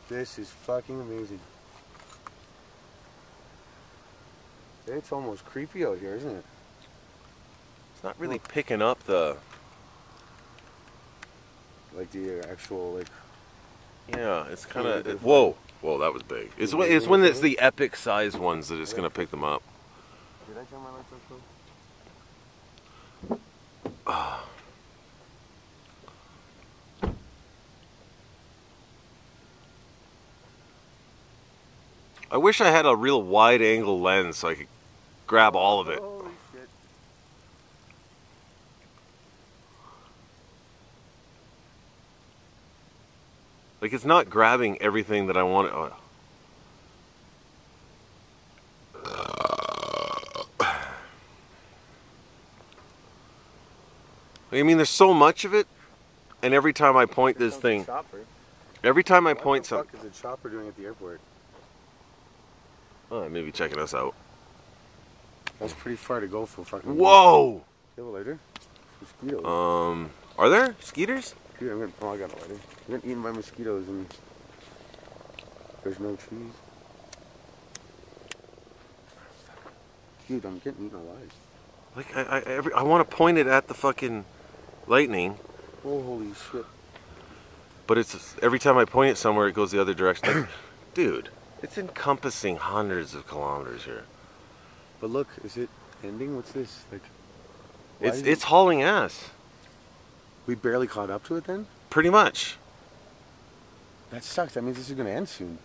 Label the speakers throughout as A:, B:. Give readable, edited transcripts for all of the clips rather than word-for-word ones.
A: This is fucking amazing. It's almost creepy out here, isn't it?
B: It's not really picking up the...
A: Like the actual, like...
B: Yeah, it's kind of... Whoa! Whoa, that was big. It's when it's the epic size ones that it's going to pick them up.
A: Did I turn my lights on, too?
B: I wish I had a real wide angle lens so I could grab all of it.
A: Holy shit.
B: Like, it's not grabbing everything that I want. Oh. I mean, there's so much of it, and every time I point this thing, every time I point something.
A: What the fuck is a chopper doing at the airport?
B: Oh, maybe checking us out.
A: That's pretty far to go for fucking...
B: Whoa!
A: Do you have a lighter? Mosquitoes.
B: Are there skeeters?
A: Dude, I got a lighter. I'm getting eaten by mosquitoes and there's no trees. Dude, I'm getting eaten alive.
B: Like, I want to point it at the fucking lightning.
A: Oh, holy shit.
B: But it's every time I point it somewhere, it goes the other direction. Like, dude, it's encompassing hundreds of kilometers here.
A: But look, is it ending? What's this? Like,
B: it's hauling ass.
A: We barely caught up to it then?
B: Pretty much.
A: That sucks. That means this is going to end soon.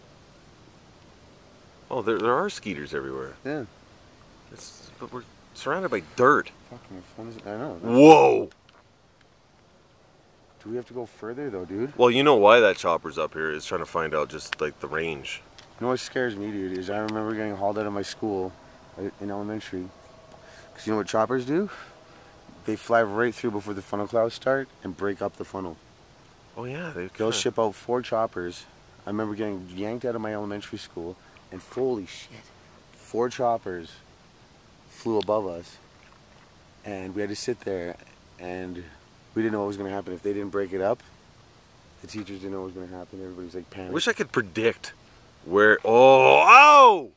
B: Oh, there are skeeters everywhere.
A: Yeah.
B: But we're surrounded by dirt.
A: Fucking my phone is... I know.
B: Whoa!
A: Do we have to go further though, dude?
B: Well, you know why that chopper's up here is trying to find out just like the range.
A: You know what scares me, dude, is I remember getting hauled out of my school in elementary. Because you know what choppers do? They fly right through before the funnel clouds start and break up the funnel.
B: Oh yeah,
A: they'll ship out 4 choppers. I remember getting yanked out of my elementary school, and holy shit, 4 choppers flew above us, and we had to sit there, and we didn't know what was going to happen. If they didn't break it up, the teachers didn't know what was going to happen. Everybody was like panicked.
B: I wish I could predict where... Oh!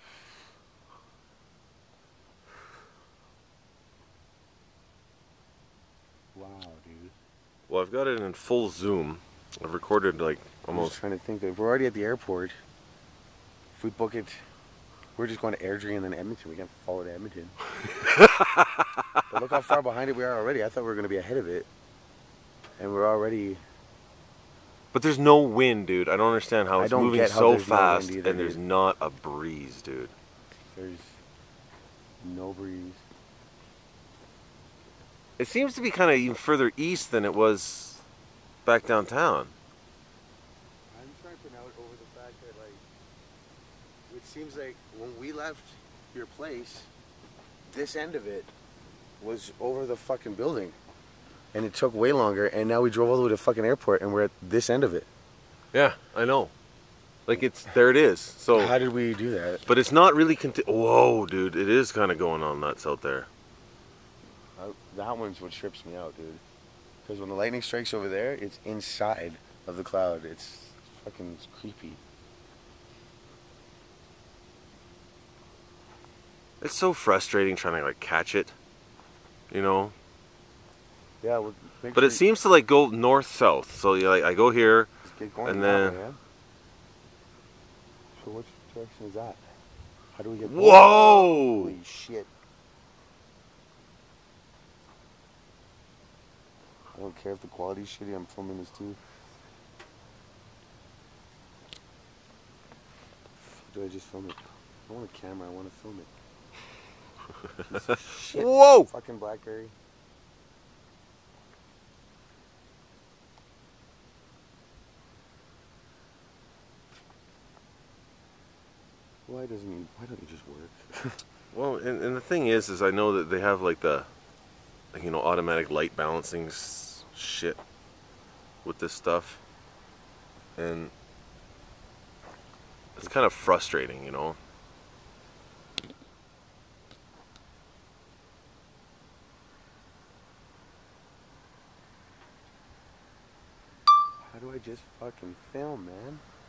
A: Wow, dude.
B: Well, I've got it in full zoom. I've recorded like almost...
A: I'm just trying to think that if we're already at the airport, if we book it, we're just going to Airdrie and then Edmonton. We can't follow to Edmonton. But look how far behind it we are already. I thought we were going to be ahead of it. And we're already...
B: But there's no wind, dude. I don't understand how it's moving so fast
A: either,
B: and there's not a breeze, dude.
A: There's no breeze.
B: It seems to be kind of even further east than it was back downtown.
A: I'm trying to put out over the fact that, like, it seems like when we left your place, this end of it was over the fucking building. And it took way longer, and now we drove all the way to the fucking airport, and we're at this end of it.
B: Yeah, I know. Like, there it is. So
A: how did we do that?
B: But it's not really whoa, dude. It is kind of going on nuts out there.
A: That one's what trips me out, dude. Because when the lightning strikes over there, it's inside of the cloud. It's fucking creepy.
B: It's so frustrating trying to, like, catch it. You know?
A: Yeah, well,
B: but it seems to like go north-south. So like I go here, and then.
A: Way, yeah? So which direction is that? How do we get?
B: Whoa!
A: Holy shit! I don't care if the quality's shitty. I'm filming this too. Do I just film it? I want a camera. I want to film it. Shit.
B: Whoa!
A: Fucking BlackBerry. Why don't you just work?
B: Well, and the thing is I know that they have like the, you know, automatic light balancing shit with this stuff, and it's kind of frustrating, you know.
A: How do I just fucking film, man?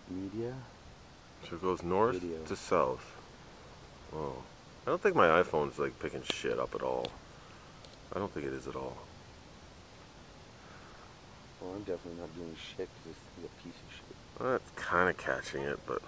A: Media.
B: So it goes north
A: Video.
B: to south. Oh. I don't think my iPhone's like picking shit up at all. I don't think it is at all.
A: Well, I'm definitely not doing shit because this thing's a piece of shit.
B: Well, that's kind of catching it, but...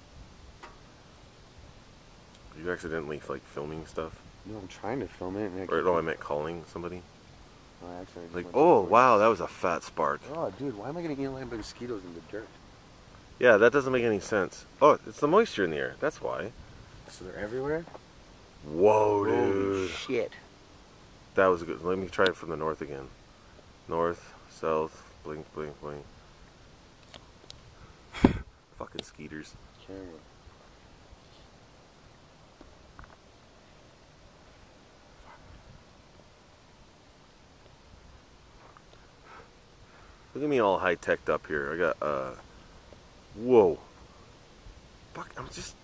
B: Are you accidentally like filming stuff?
A: No, I'm trying to film it. And
B: Or no, I meant calling somebody.
A: Oh, I accidentally
B: Like,
A: just went
B: oh
A: to voice.
B: wow, that was a fat spark.
A: Oh, dude, why am I getting eaten by mosquitoes in the dirt?
B: Yeah, that doesn't make any sense. Oh, it's the moisture in the air. That's why.
A: So they're everywhere?
B: Whoa,
A: Holy
B: dude.
A: shit.
B: That was good. Let me try it from the north again. North, south, blink, blink, blink. Fucking skeeters.
A: Camera.
B: Look at me all high-teched up here. I got, whoa. Fuck, I'm just...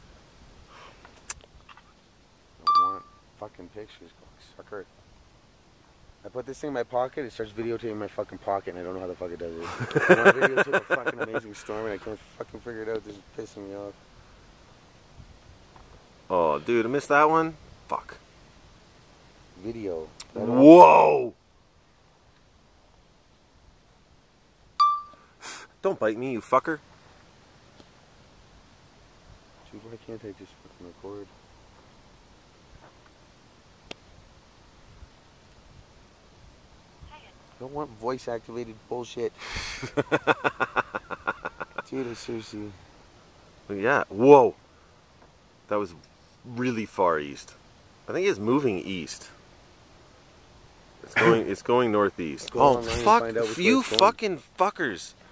A: I want fucking pictures, sucker. I put this thing in my pocket, it starts videotaping my fucking pocket, and I don't know how the fuck it does it. I want to videotape a fucking amazing storm, and I can't fucking figure it out. This is pissing me off.
B: Oh, dude, I missed that one? Fuck.
A: Video.
B: Whoa! Don't bite me, you fucker.
A: Dude, why can't I just fucking record? I don't want voice-activated bullshit. Dude, I seriously...
B: Yeah, whoa. That was really far east. I think it's moving east. It's going northeast.
A: Go
B: Oh,
A: online and
B: fuck
A: find out which way
B: you
A: it's going.
B: fucking fuckers.